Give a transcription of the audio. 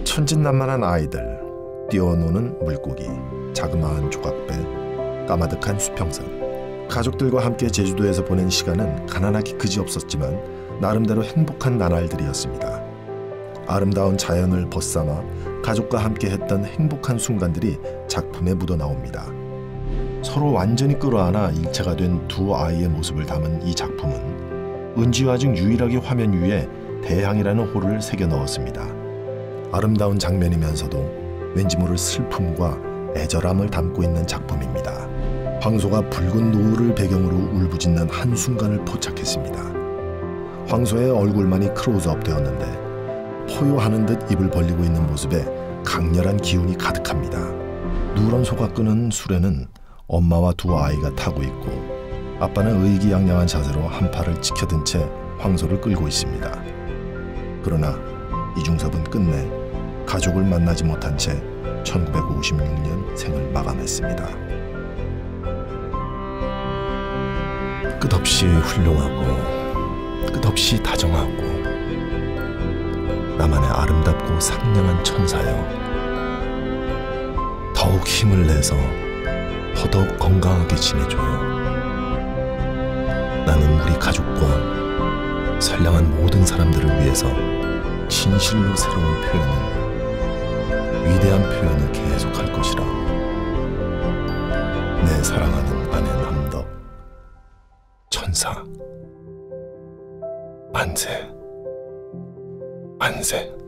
천진난만한 아이들, 뛰어노는 물고기, 자그마한 조각배, 까마득한 수평선. 가족들과 함께 제주도에서 보낸 시간은 가난하기 그지없었지만 나름대로 행복한 나날들이었습니다. 아름다운 자연을 벗삼아 가족과 함께 했던 행복한 순간들이 작품에 묻어나옵니다. 서로 완전히 끌어안아 일체가 된 두 아이의 모습을 담은 이 작품은 은지화 중 유일하게 화면 위에 대항이라는 호를 새겨 넣었습니다. 아름다운 장면이면서도 왠지 모를 슬픔과 애절함을 담고 있는 작품입니다. 황소가 붉은 노을을 배경으로 울부짖는 한순간을 포착했습니다. 황소의 얼굴만이 클로즈업 되었는데 포효하는 듯 입을 벌리고 있는 모습에 강렬한 기운이 가득합니다. 누런 소가 끄는 수레는 엄마와 두 아이가 타고 있고 아빠는 의기양양한 자세로 한 팔을 치켜든 채 황소를 끌고 있습니다. 그러나 이중섭은 끝내 가족을 만나지 못한 채 1956년 생을 마감했습니다. 끝없이 훌륭하고 끝없이 다정하고 나만의 아름답고 상냥한 천사여, 더욱 힘을 내서 더더욱 건강하게 지내줘요. 나는 우리 가족과 선량한 모든 사람들을 위해서 진실로 새로운 표현을, 위대한 표현을 계속할 것이라. 내 사랑하는 아내 남덕, 천사. 만세, 만세.